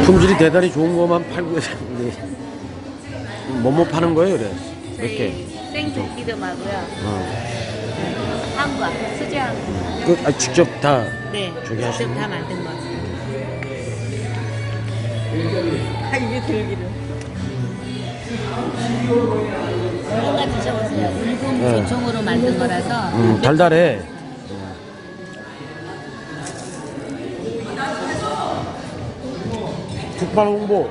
품질이 대단히 좋은 것만 팔고 계시는데 뭐뭐 파는 거예요, 그래? 몇 개? 생들기름하고요. 한과 수제한. 직접 다 네. 저기 하시는 직접 다 만든 거. 이게 들기름. 이거가 드셔보세요. 일본 네. 조청으로 만든 거라서. 달달해. 국밥 홍보.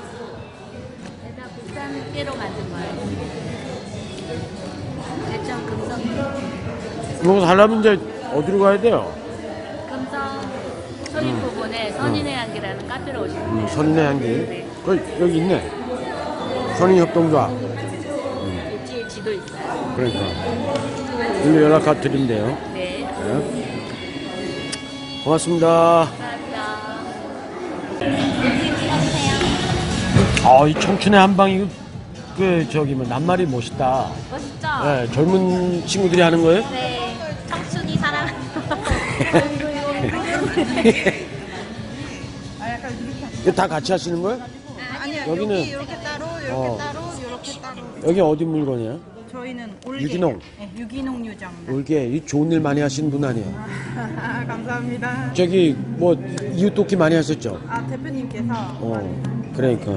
다 국산 깨로 만든 거예요. 대천 금성. 이거 살려면 이제 어디로 가야 돼요? 금성 서인부분에 선인의 향기라는 카페로 오시면 돼요. 선인의 향기. 네. 여기 있네. 선인협동조합. 뒤에 지도 있어요. 그러니까. 일로 연락 드린대요. 네. 네. 고맙습니다. 이 청춘의 한방 이거 낱말이 멋있다. 멋있죠? 네, 젊은 친구들이 하는 거예요? 네. 청춘이 사랑. 이거 다 같이 하시는 거예요? 아니요, 여기는 여기 이렇게 따로, 이렇게 따로, 이렇게 따로. 여기 어디 물건이에요? 저희는 올게. 유기농. 네, 유기농 유정. 올게 이 좋은 일 많이 하시는 분 아니에요? 감사합니다. 저기 뭐 이웃 돕기 많이 하셨죠? 대표님께서. 그러니까.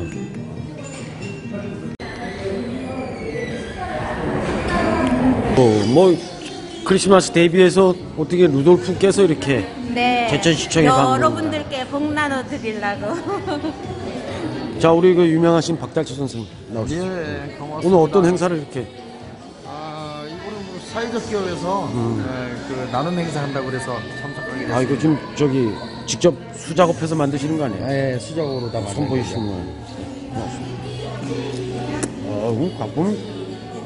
뭐 크리스마스 대비해서 어떻게 루돌프께서 이렇게 네. 제천시청에 간 여러분들께 복 나눠 드리려고. 자, 우리 그 유명하신 박달철 선생님 나오시죠. 예, 고맙습니다. 오늘 어떤 행사를 이렇게? 이거는 뭐 사회적 기업에서 그 나눔 행사 한다고 그래서 참석하게 됐습니다. 이거 지금 저기 직접 수작업해서 만드시는 거 아니에요? 예, 수작으로 다 선보이시는 거예요. 이거 가끔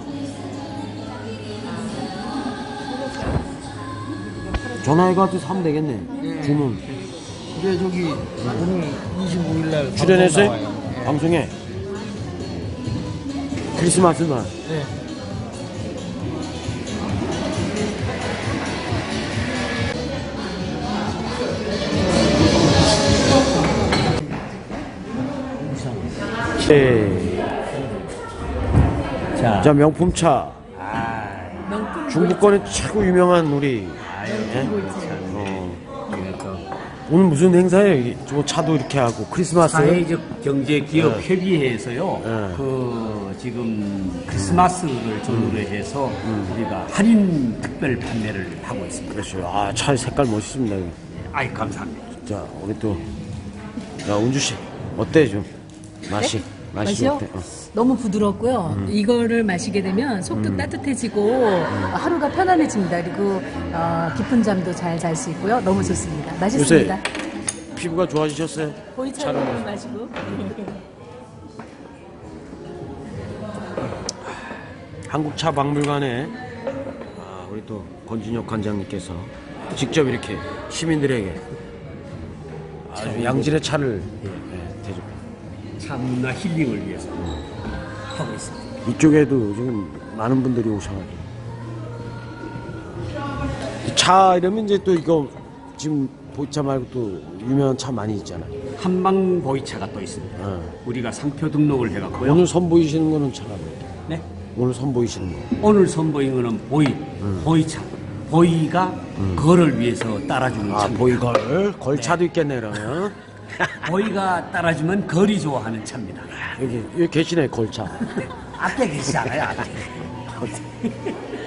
전화해가지고 사면 되겠네. 예. 주문. 이게 저기 오늘 25일 날 출연했어요? 방송 나와요. 예. 방송에 크리스마스 날. 예. 네. 자, 명품차. 중부권에 최고 유명한 우리. 예? 오늘 무슨 행사예요? 저 차도 이렇게 하고 크리스마스. 사회적 경제 기업 네. 협의회에서요. 네. 지금 크리스마스를 전후로 해서 우리가 할인 특별 판매를 하고 있습니다. 그렇죠. 차 색깔 멋있습니다. 여기. 아이 감사합니다. 자, 우리 또 은주 씨 어때 좀 맛이? 맛이 맛이요? 어때? 너무 부드럽고요. 이거를 마시게 되면 속도 따뜻해지고 하루가 편안해집니다. 그리고 깊은 잠도 잘 잘 수 있고요. 너무 좋습니다. 맛있습니다. 피부가 좋아지셨어요? 보이차를 마시고. 한국차박물관에 우리 또 권진혁 관장님께서 직접 이렇게 시민들에게 아주 양질의 차를 대접. 차 문화 힐링을 위해서 하고 있습니다. 이쪽에도 지금 많은 분들이 오셔가지고 차 이러면 이제 또 이거 지금 보이차 말고 또 유명한 차 많이 있잖아요. 한방 보이차가 또 있습니다. 우리가 상표 등록을 해갖고요. 오늘 선보이시는 거는 차가 뭐예요? 네? 오늘 선보이시는 거. 오늘 선보인 거는 보이차. 보이가 걸을 위해서 따라주는 차입니다. 보이걸 걸차도 있겠네 그러면. 보이가 따라주면 걸이 좋아하는 차입니다. 여기 계시네 걸차. 앞에 계시잖아요. 앞에.